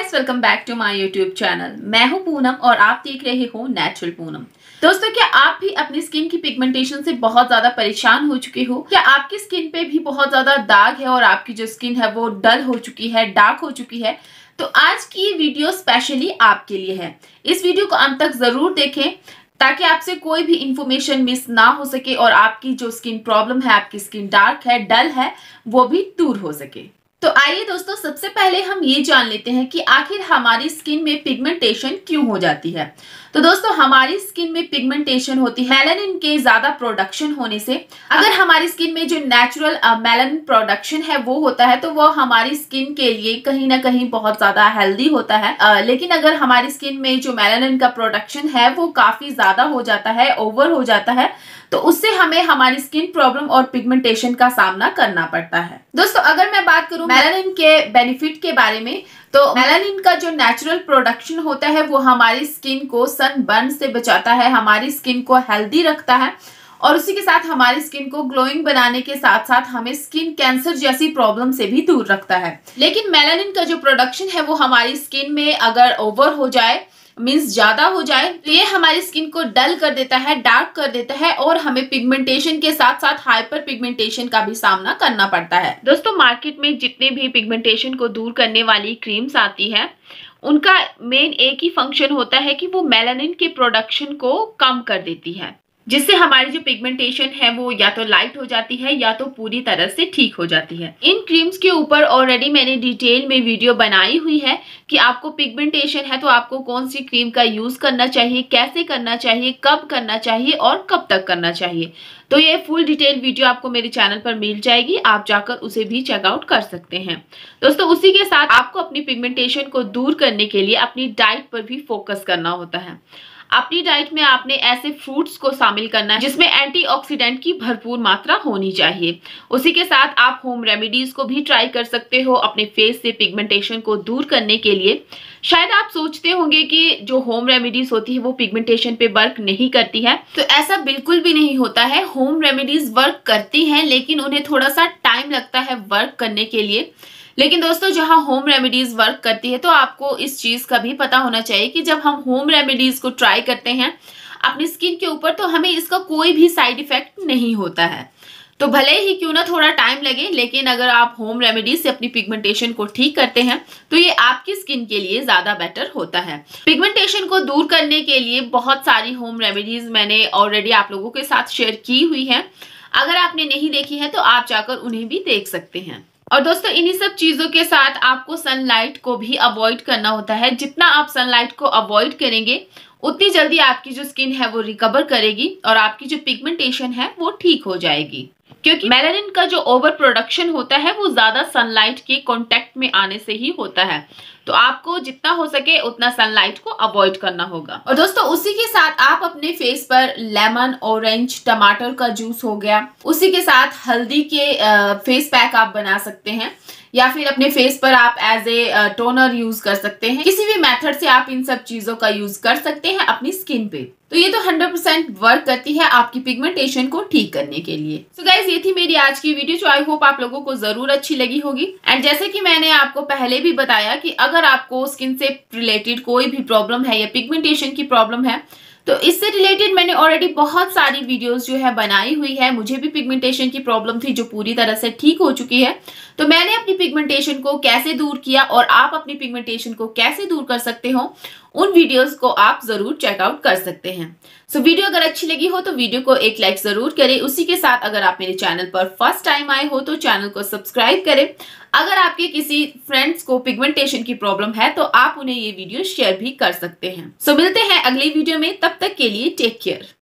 Guys, welcome back to my YouTube channel. मैं हूं पूनम और आप देख रहे हो नेचुरल पूनम। दोस्तों, क्या आप भी अपनी स्किन की पिगमेंटेशन से बहुत ज्यादा परेशान हो चुके हो? क्या आपकी स्किन पे भी बहुत ज्यादा दाग है और आपकी जो स्किन है वो डल हो चुकी है, डार्क हो चुकी है? तो आज की वीडियो स्पेशली आपके लिए है। इस वीडियो को अंत तक जरूर देखें ताकि आपसे कोई भी इंफॉर्मेशन मिस ना हो सके और आपकी जो स्किन प्रॉब्लम है, आपकी स्किन डार्क है, डल है, वो भी दूर हो सके। तो आइए दोस्तों, सबसे पहले हम ये जान लेते हैं कि आखिर हमारी स्किन में पिगमेंटेशन क्यों हो जाती है। तो दोस्तों, हमारी स्किन में पिगमेंटेशन होती है मेलानिन के ज्यादा प्रोडक्शन होने से। अगर हमारी स्किन में जो नेचुरल मेलानिन प्रोडक्शन है वो होता है तो वो हमारी स्किन के लिए कहीं ना कहीं बहुत ज्यादा हेल्दी होता है। लेकिन अगर हमारी स्किन में जो मेलानिन का प्रोडक्शन है वो काफी ज्यादा हो जाता है, ओवर हो जाता है, तो उससे हमें हमारी स्किन प्रॉब्लम और पिगमेंटेशन का सामना करना पड़ता है। दोस्तों, अगर मैं बात करूं मेलानिन के बेनिफिट के बारे में, तो मेलानिन का जो नेचुरल प्रोडक्शन होता है वो हमारी स्किन को सनबर्न से बचाता है, हमारी स्किन को हेल्दी रखता है और उसी के साथ हमारी स्किन को ग्लोइंग बनाने के साथ साथ हमें स्किन कैंसर जैसी प्रॉब्लम से भी दूर रखता है। लेकिन मेलानिन का जो प्रोडक्शन है वो हमारी स्किन में अगर ओवर हो जाए, मीन्स ज्यादा हो जाए, तो ये हमारी स्किन को डल कर देता है, डार्क कर देता है और हमें पिगमेंटेशन के साथ साथ हाइपर पिगमेंटेशन का भी सामना करना पड़ता है। दोस्तों, मार्केट में जितने भी पिगमेंटेशन को दूर करने वाली क्रीम्स आती है उनका मेन एक ही फंक्शन होता है कि वो मेलानिन के प्रोडक्शन को कम कर देती है, जिससे हमारी जो पिगमेंटेशन है वो या तो लाइट हो जाती है या तो पूरी तरह से ठीक हो जाती है। इन क्रीम्स के ऊपर ऑलरेडी मैंने डिटेल में वीडियो बनाई हुई है कि आपको पिगमेंटेशन है तो आपको कौन सी क्रीम का यूज करना चाहिए, कैसे करना चाहिए, कब करना चाहिए और कब तक करना चाहिए। तो ये फुल डिटेल वीडियो आपको मेरे चैनल पर मिल जाएगी, आप जाकर उसे भी चेकआउट कर सकते हैं। दोस्तों, उसी के साथ आपको अपनी पिगमेंटेशन को दूर करने के लिए अपनी डाइट पर भी फोकस करना होता है। अपनी डाइट में आपने ऐसे फ्रूट्स को शामिल करना है जिसमें एंटीऑक्सीडेंट की भरपूर मात्रा होनी चाहिए। उसी के साथ आप होम रेमेडीज को भी ट्राई कर सकते हो अपने फेस से पिगमेंटेशन को दूर करने के लिए। शायद आप सोचते होंगे कि जो होम रेमेडीज होती है वो पिगमेंटेशन पे वर्क नहीं करती है, तो ऐसा बिल्कुल भी नहीं होता है। होम रेमेडीज वर्क करती हैं, लेकिन उन्हें थोड़ा सा टाइम लगता है वर्क करने के लिए। लेकिन दोस्तों, जहां होम रेमेडीज वर्क करती है तो आपको इस चीज का भी पता होना चाहिए कि जब हम होम रेमेडीज को ट्राई करते हैं अपनी स्किन के ऊपर तो हमें इसका कोई भी साइड इफेक्ट नहीं होता है। तो भले ही क्यों ना थोड़ा टाइम लगे, लेकिन अगर आप होम रेमेडीज से अपनी पिगमेंटेशन को ठीक करते हैं तो ये आपकी स्किन के लिए ज्यादा बेटर होता है। पिगमेंटेशन को दूर करने के लिए बहुत सारी होम रेमेडीज मैंने ऑलरेडी आप लोगों के साथ शेयर की हुई है। अगर आपने नहीं देखी है तो आप जाकर उन्हें भी देख सकते हैं। और दोस्तों, इन्हीं सब चीजों के साथ आपको सनलाइट को भी अवॉइड करना होता है। जितना आप सनलाइट को अवॉइड करेंगे उतनी जल्दी आपकी जो स्किन है वो रिकवर करेगी और आपकी जो पिगमेंटेशन है वो ठीक हो जाएगी, क्योंकि मेलानिन का जो ओवर प्रोडक्शन होता है वो ज्यादा सनलाइट के कांटेक्ट में आने से ही होता है। तो आपको जितना हो सके उतना सनलाइट को अवॉइड करना होगा। और दोस्तों, उसी के साथ आप अपने फेस पर लेमन, ऑरेंज, टमाटर का जूस हो गया, उसी के साथ हल्दी के फेस पैक आप बना सकते हैं या फिर अपने फेस पर आप एज ए टोनर यूज कर सकते हैं। किसी भी मेथड से आप इन सब चीजों का यूज कर सकते हैं अपनी स्किन पे। तो ये तो 100% वर्क करती है आपकी पिगमेंटेशन को ठीक करने के लिए। सो गाइस, ये थी मेरी आज की वीडियो जो आई होप आप लोगों को जरूर अच्छी लगी होगी। एंड जैसे कि मैंने आपको पहले भी बताया कि अगर आपको स्किन से रिलेटेड कोई भी प्रॉब्लम है या पिगमेंटेशन की प्रॉब्लम है तो इससे रिलेटेड मैंने ऑलरेडी बहुत सारी वीडियोस जो है बनाई हुई है। मुझे भी पिगमेंटेशन की प्रॉब्लम थी जो पूरी तरह से ठीक हो चुकी है। तो मैंने अपनी पिगमेंटेशन को कैसे दूर किया और आप अपनी पिगमेंटेशन को कैसे दूर कर सकते हो, उन वीडियोस को आप जरूर चेकआउट कर सकते हैं। सो वीडियो अगर अच्छी लगी हो तो वीडियो को एक लाइक जरूर करें। उसी के साथ अगर आप मेरे चैनल पर फर्स्ट टाइम आए हो तो चैनल को सब्सक्राइब करें। अगर आपके किसी फ्रेंड्स को पिगमेंटेशन की प्रॉब्लम है तो आप उन्हें ये वीडियो शेयर भी कर सकते हैं। सो मिलते हैं अगली वीडियो में, तब तक के लिए टेक केयर।